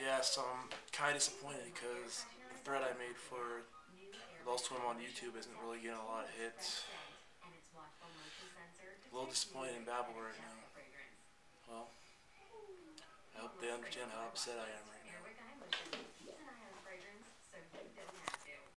Yeah, so I'm kind of disappointed because the thread I made for Adult Swim on YouTube isn't really getting a lot of hits. A little disappointed in Babel right now. Well, I hope they understand how upset I am right now.